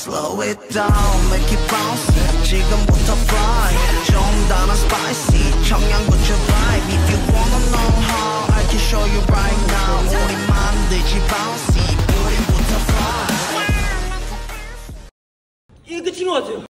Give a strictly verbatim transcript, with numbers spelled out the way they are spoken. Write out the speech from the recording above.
slow it down, make it bouncy. 지금부터 fly, 좀 더 spicy. 청양고추 vibe. If you wanna know how, I can show you right now. 우리 만들지 bouncy. 우리부터 fly. 이게 끝인 것 같아요.